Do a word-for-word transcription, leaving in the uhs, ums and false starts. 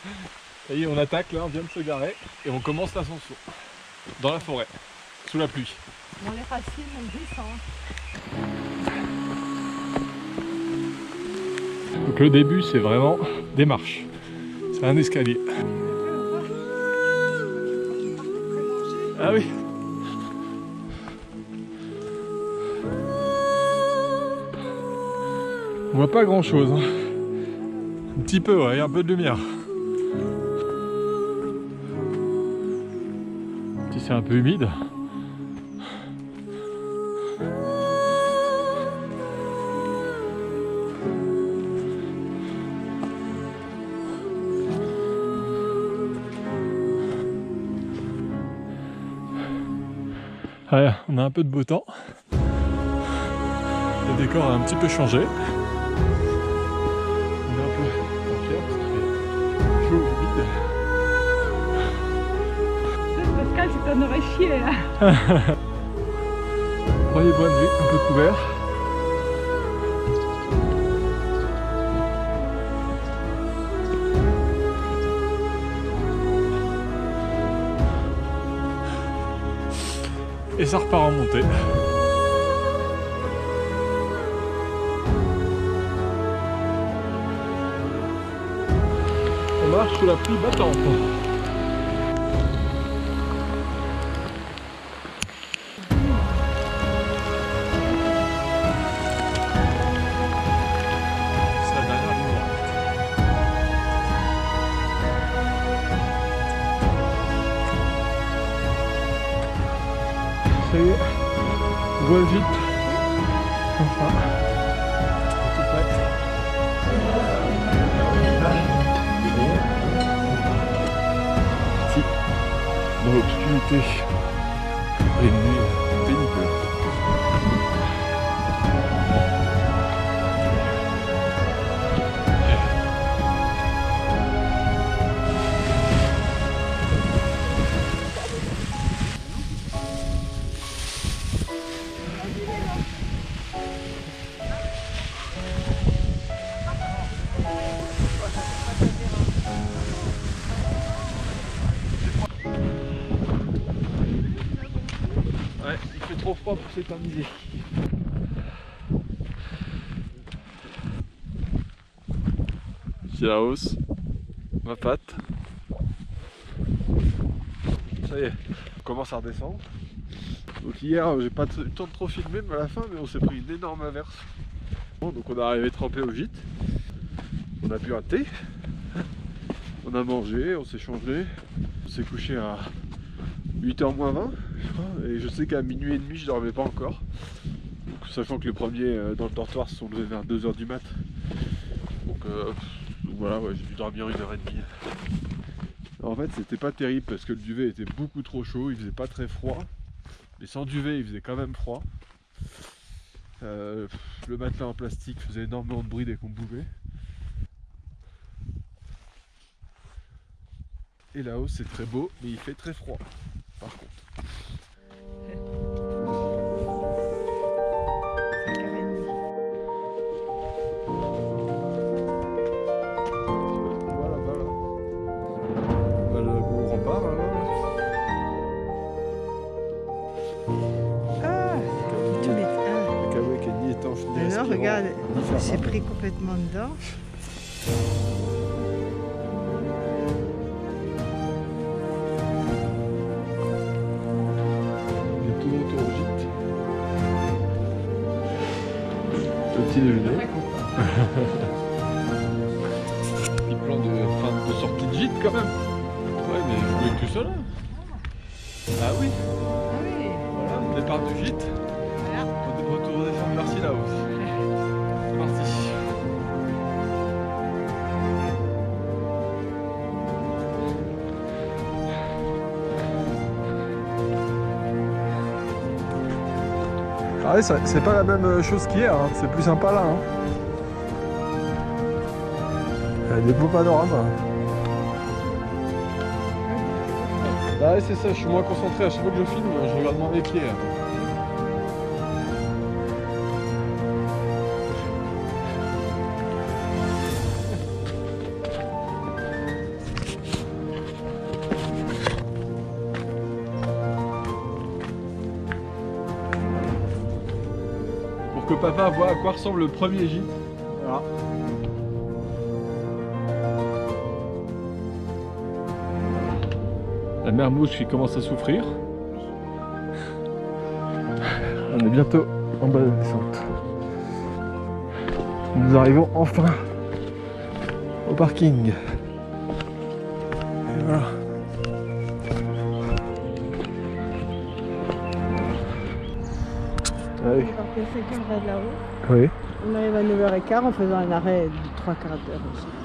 Ça y est, on attaque là, on vient de se garer et on commence l'ascension. Dans la forêt, sous la pluie. Bon, les racines, elles descendent. Donc le début, c'est vraiment des marches. C'est un escalier. Ah oui. On voit pas grand chose. Hein. Un petit peu, ouais, un peu de lumière. Si c'est un peu humide. Ouais, on a un peu de beau temps. Le décor a un petit peu changé. On est un peu en fier parce qu'il fait chaud, humide. Pascal, tu t'en aurais chié là. Premier point de vue, un peu couvert. Et ça repart en montée. On marche sous la pluie battante. C'est la dernière ligne droite. Ça y est, on voit vite. Enfin, tout près. Si, dans l'obscurité, et une nuit pénible. Ouais, il fait trop froid pour s'éterniser. C'est la hausse, ma patte. Ça y est, on commence à redescendre. Donc hier, j'ai pas eu le temps de trop filmer, mais à la fin, mais on s'est pris une énorme averse. Bon, donc on est arrivé trempé au gîte. On a bu un thé. On a mangé, on s'est changé. On s'est couché à huit heures moins vingt, je crois, et je sais qu'à minuit et demi je dormais pas encore. Donc, sachant que les premiers euh, dans le dortoir se sont levés vers deux heures du mat. Donc, euh, donc voilà, ouais, j'ai dû dormir une heure et demie. En fait c'était pas terrible parce que le duvet était beaucoup trop chaud, il faisait pas très froid. Mais sans duvet il faisait quand même froid. Euh, le matelas en plastique faisait énormément de bruit dès qu'on bougeait. Et là-haut c'est très beau mais il fait très froid par contre. Non, regarde, c'est pris complètement dedans. On est tout autour du gîte. Petit déjeuner. Petit plan de, fin, de sortie de gîte quand même. Ouais, mais je voulais que ça là. Ah oui. Ah oui. Voilà, le départ du gîte. Voilà. Retour au descendre, merci là aussi. C'est parti. Ah oui, c'est pas la même chose qu'hier, hein. C'est plus sympa là. Hein. Il y a des beaux panorames. Ah ouais, c'est ça, je suis moins concentré à chaque fois que je filme, je regarde moins mes pieds. Hein. que papa voit à quoi ressemble le premier gîte. Voilà. La mer Mouche qui commence à souffrir. On est bientôt en bas de la descente. Nous arrivons enfin au parking. Et voilà. Allez. On va de là-haut. Oui. On arrive à neuf heures quinze en faisant un arrêt de trois quarts d'heure aussi.